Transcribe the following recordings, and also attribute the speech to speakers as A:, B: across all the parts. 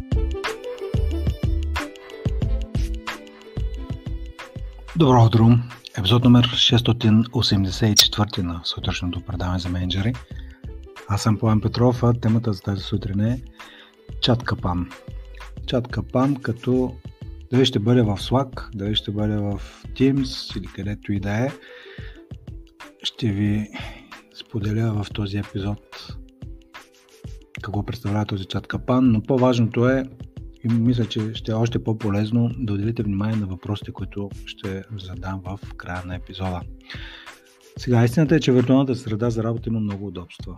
A: Добро утро! Епизод номер 684 на сутрешното предаване за менеджери. Аз съм Пламен Петров, а темата за тази сутрин е чаткапан. Чаткапан като дали ще бъде в Slack, дали ще бъде в Teams или където и да е. Ще ви споделя в този епизод какво представлява този чаткапан, но по-важното е и мисля, че ще е още по-полезно да отделите внимание на въпросите, които ще задам в края на епизода. Сега, истината е, че виртуалната среда за работа има много удобства,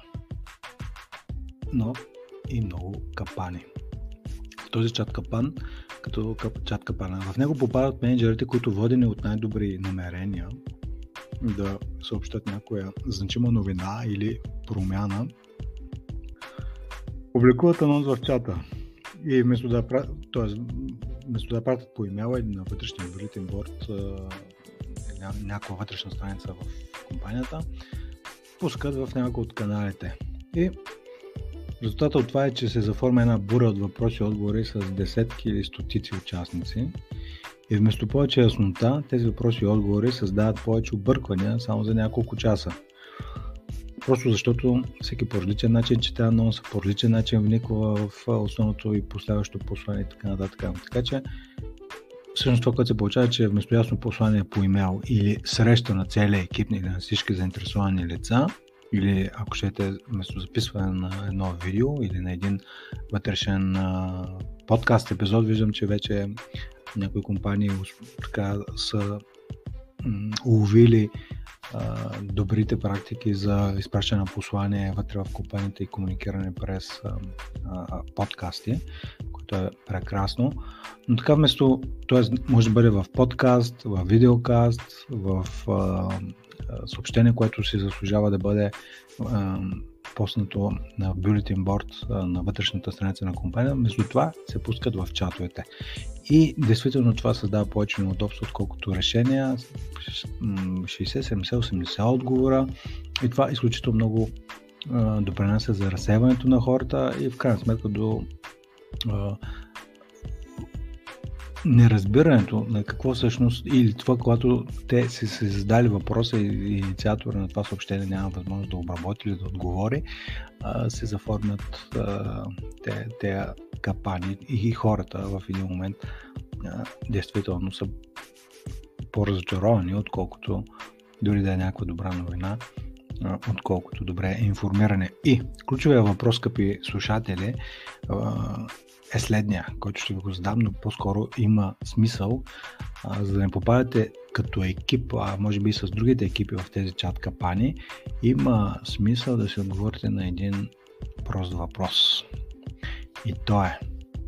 A: но и много капани. Този чаткапан, като чаткапана, в него попадат менеджерите, които водени от най-добри намерения да съобщат някоя значима новина или промяна, публикуват анонс в чата. И вместо да пратят по имейла или на вътрешния bulletin board някаква вътрешна страница в компанията, пускат в някои от каналите. И резултатът от това е, че се заформя една буря от въпроси и отговори с десетки или стотици участници. И вместо повече яснота, тези въпроси и отговори създават повече обърквания само за няколко часа. Просто защото всеки по различен начин чете анонса, по различен начин вниква в основното и последващото послание и така нататък. Така че всъщност това, което се получава, че вместо ясно послание по имейл или среща на целия екип или на всички заинтересовани лица, или ако щете вместо записване на едно видео или на един вътрешен подкаст епизод, виждам, че вече някои компании така са уловили добрите практики за изпращане на послание вътре в компанията и комуникиране през подкасти, което е прекрасно. Но така вместо, т.е. може да бъде в подкаст, в видеокаст, в съобщение, което си заслужава да бъде поснато на bulletin board на вътрешната страница на компания, вместо това се пускат в чатовете. И действително това създава повече неудобство, отколкото решения, 60, 70, 80 отговора, и това изключително много допринася за разсейването на хората и в крайна сметка до неразбирането на какво всъщност или това, когато те се задали въпроса и инициатора на това съобщение няма възможност да обработи или да отговори, се заформят тези капани и хората в един момент действително са по-разочаровани, отколкото дори да е някаква добра новина, отколкото добре информиране. И ключовия въпрос, скъпи слушатели, е следния, който ще ви го задам, но по-скоро има смисъл, за да не попадате като екип, а може би и с другите екипи в тези чат капани, има смисъл да си отговорите на един прост въпрос. И то е: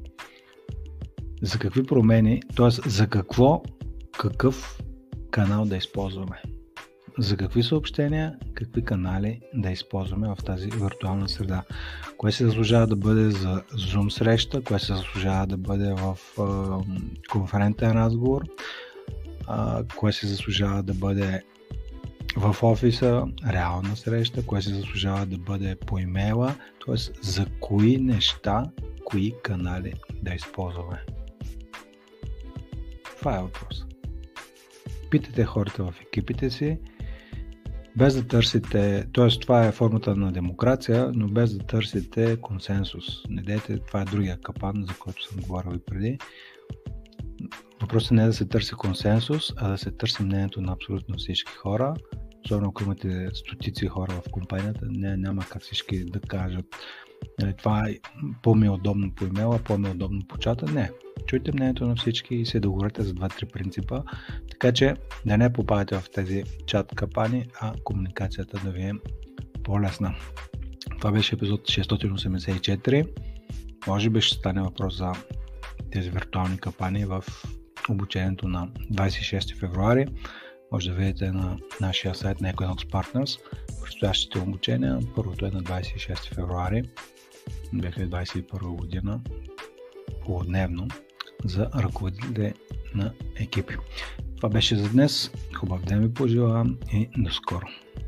A: за какви промени, т.е. за какъв канал да използваме? За какви съобщения, какви канали да използваме в тази виртуална среда? Кое се заслужава да бъде за Zoom среща, кое се заслужава да бъде в конферентен разговор, кое се заслужава да бъде в офиса, реална среща, кое се заслужава да бъде по имейла, т.е. за кои неща, кои канали да използваме. Това е въпрос. Питайте хората в екипите си, без да търсите, т.е. това е формата на демокрация, но без да търсите консенсус. Не дейте, това е другия капан, за който съм говорил и преди. Въпросът не е да се търси консенсус, а да се търси мнението на абсолютно всички хора. Особено ако имате стотици хора в компанията, няма как всички да кажат това е по-ми удобно по имейла, по-ми удобно по чата. Не. Чуйте мнението на всички и се договорете за 2-3 принципа, така че да не попадате в тези чат капани, а комуникацията да ви е по-лесна. Това беше епизод 684. Може би ще стане въпрос за тези виртуални капани в обучението на 26 февруари. Може да видите на нашия сайт на Equinox Partners предстоящите обучения. Първото е на 26 февруари 2021 година, полудневно, за ръководители на екипи. Това беше за днес. Хубав ден ви пожелавам и до скоро!